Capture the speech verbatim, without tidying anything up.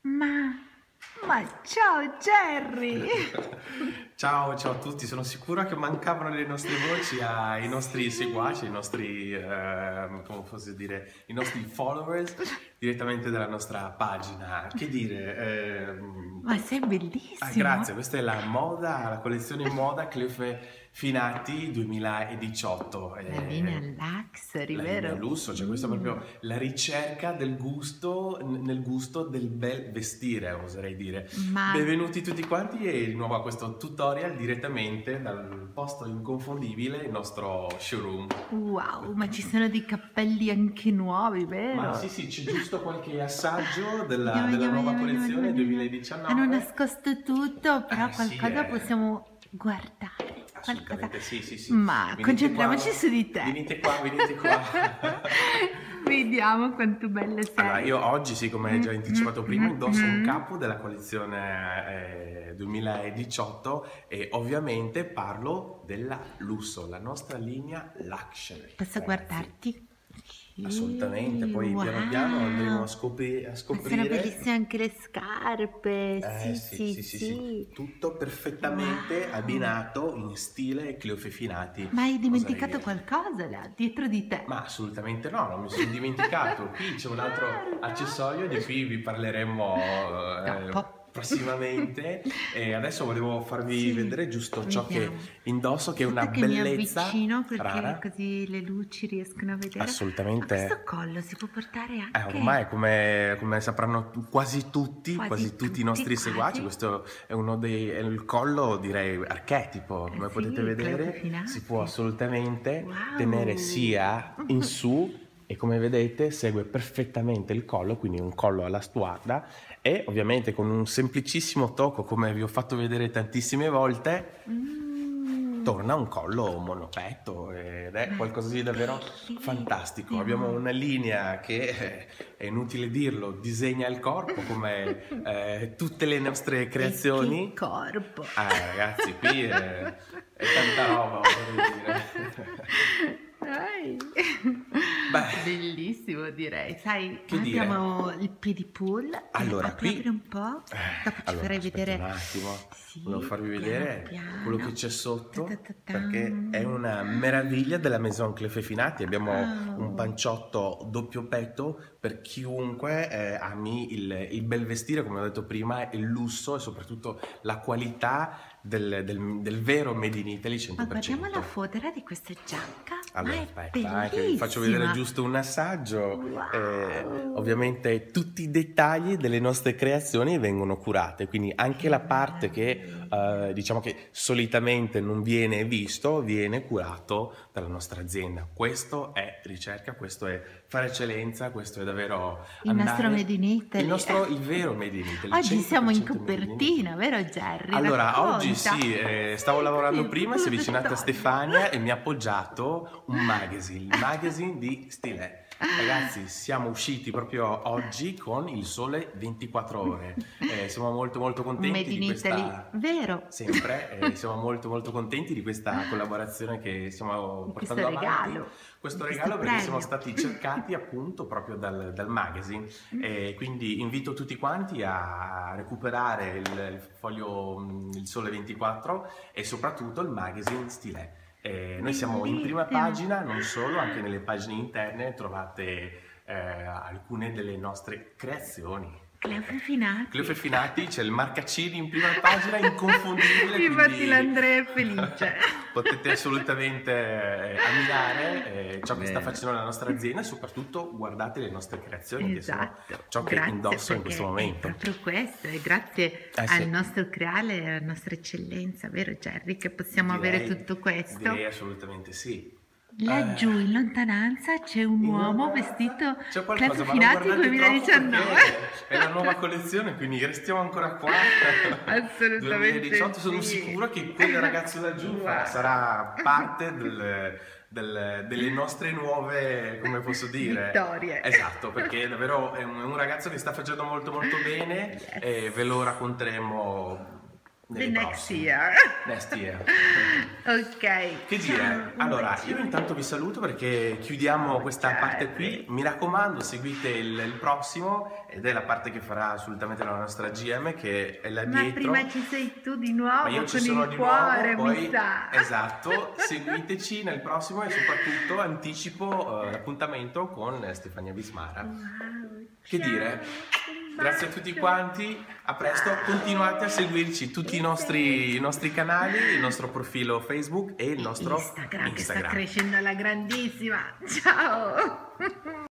Ma, ma ciao Jerry! Ciao, ciao a tutti, sono sicuro che mancavano le nostre voci ai nostri seguaci, ai nostri, eh, come posso dire, i nostri followers direttamente dalla nostra pagina. Che dire? ehm, Ma sei ah, bellissimo! grazie, questa è la moda, la collezione moda Cleofe Finati duemiladiciotto. La linea eh, Luxury, la linea vero? lusso, cioè questa è Mm. proprio la ricerca del gusto, n- nel gusto del bel vestire, oserei dire. Ma, Benvenuti tutti quanti e di nuovo a questo tutorial direttamente dal posto inconfondibile, il nostro showroom. wow, ma ci sono dei cappelli anche nuovi, Ma vero? sì, sì, c'è giusto qualche assaggio della, Andiamo, della andiamo, nuova andiamo, andiamo, collezione andiamo, andiamo. Hanno duemiladiciannove. nascosto tutto, però Eh sì, qualcosa eh, possiamo guardare. Qualcosa. assolutamente sì, sì, sì. Ma Venite concentriamoci qua, su di te. venite qua, venite qua. Vediamo quanto bello sei. Allora, io oggi, sì, come già anticipato prima, indosso un Mhm. capo della collezione eh, duemiladiciotto e ovviamente parlo della Lusso, la nostra linea Luxury. Posso ragazzi. guardarti? Assolutamente, poi Wow. piano piano andremo a, scopri- a Ma sono scoprire. bellissime anche le scarpe. Eh Sì, sì, sì, sì, sì, sì. sì, tutto perfettamente Wow. abbinato in stile Cleofe Finati. Ma hai oserei dimenticato dire. qualcosa là, dietro di te? Ma assolutamente no, non mi sono dimenticato. Qui c'è un altro Guarda. accessorio di cui vi parleremo eh, Dopo. prossimamente. E adesso volevo farvi Sì, vedere giusto ciò che vediamo. indosso, che è una Aspetta che mi bellezza avvicino perché rara. così le luci riescono a vedere. Ma Assolutamente. questo collo si può portare Eh, anche... ormai, come, come sapranno tu- quasi tutti, Quasi quasi tutti tutti, i nostri quasi. seguaci, questo è uno dei, è il collo, direi, archetipo. Come Eh sì, potete Cleofe vedere, Finati. si può assolutamente Wow. tenere sia in su e, come vedete, segue perfettamente il collo, quindi un collo alla stuarda e ovviamente con un semplicissimo tocco, come vi ho fatto vedere tantissime volte, Mm. torna un collo monopetto ed è qualcosa di davvero fantastico. Bellissimo. Abbiamo una linea che, eh, è inutile dirlo, disegna il corpo come eh, tutte le nostre creazioni. Che corpo. Ah, ragazzi, qui è, è tanta roba, vorrei dire. Dai. Beh, Bellissimo, direi. Sai, che dire? abbiamo il piedipool. Allora, Apri, qui- apri un po'. Eh, Dopo ci allora, farai aspetta vedere. un attimo, Sì, volevo farvi piano, vedere piano. quello che c'è sotto, Ta-ta-ta-tam. perché è una meraviglia della Maison Cleofe Finati. Abbiamo Wow. un panciotto doppio petto per chiunque eh, ami il, il bel vestire, come ho detto prima, il lusso e soprattutto la qualità del, del- del vero Made in Italy Ma cento per cento. guardiamo la fodera di questa giacca. Allora, Ma è aspetta, eh, che vi faccio vedere bellissima. giusto un assaggio. Wow. Eh, ovviamente tutti i dettagli delle nostre creazioni vengono curate, quindi anche la parte che eh, diciamo che solitamente non viene visto viene curato dalla nostra azienda. Questo è ricerca, questo è fare eccellenza, questo è davvero Il andare... nostro Made in Italy. Il nostro, il vero Made in Italy. Oggi siamo in cento per cento Made in Italy. copertina, vero Jerry? Allora, Racconta. oggi sì, eh, stavo Sì, lavorando così, prima, si è avvicinata tutto. Stefania e mi ha appoggiato un magazine, il magazine di Stile. Ragazzi, siamo usciti proprio oggi con il Sole ventiquattro ore. Eh, siamo molto molto contenti Made in di questa... Italy, vero? Sempre, eh, siamo molto molto contenti di questa collaborazione che stiamo Di questo portando avanti. regalo. Questo Di regalo questo perché siamo premio. stati cercati appunto proprio dal, dal magazine e quindi invito tutti quanti a recuperare il, il foglio mh, Il Sole ventiquattro e soprattutto il magazine Stile. Eh, noi siamo in prima Bellissimo. pagina, non solo, anche nelle pagine interne trovate eh, alcune delle nostre creazioni. Cleofe Finati. Cleofe Finati, c'è il marcacini in prima pagina, inconfondibile. Infatti quindi l'Andrea è felice. potete assolutamente eh, ammirare eh, ciò che sta Vero. facendo la nostra azienda e soprattutto guardate le nostre creazioni che sono Esatto. ciò che Grazie, indosso in perché questo momento. È proprio questo, e grazie Eh sì. al nostro creale e alla nostra eccellenza, vero Jerry, che possiamo Direi- avere tutto questo. Direi assolutamente sì. Laggiù Eh, in lontananza c'è un in uomo lontananza vestito c'è qualcosa, Cleofe ma non Finati guardate duemiladiciannove. troppo perché è la nuova collezione, quindi restiamo ancora qua. Assolutamente duemiladiciotto, sono sì. sicuro che quel ragazzo laggiù Wow. sarà parte del- del- delle nostre nuove, come posso dire? Vittorie. Esatto, perché davvero è un, è un ragazzo che sta facendo molto molto bene Yes. e ve lo racconteremo The nelle next prossime. year. Next year. Ok. Che ciao, dire, un allora io bacione. intanto vi saluto perché chiudiamo questa parte Jerry. qui. Mi raccomando, seguite il, il prossimo ed è la parte che farà assolutamente la nostra G M, che è là Ma dietro. prima ci sei tu di Ma io nuovo ci con sono il di cuore, nuovo, mi poi sa. esatto, seguiteci nel prossimo e soprattutto anticipo eh, l'appuntamento con eh, Stefania Bismara. Wow, Che ciao, dire? un Grazie a tutti bacio. quanti, a presto, continuate a seguirci tutti i nostri, i nostri canali, il nostro profilo Facebook e il nostro Instagram che sta Instagram. crescendo alla grandissima. Ciao.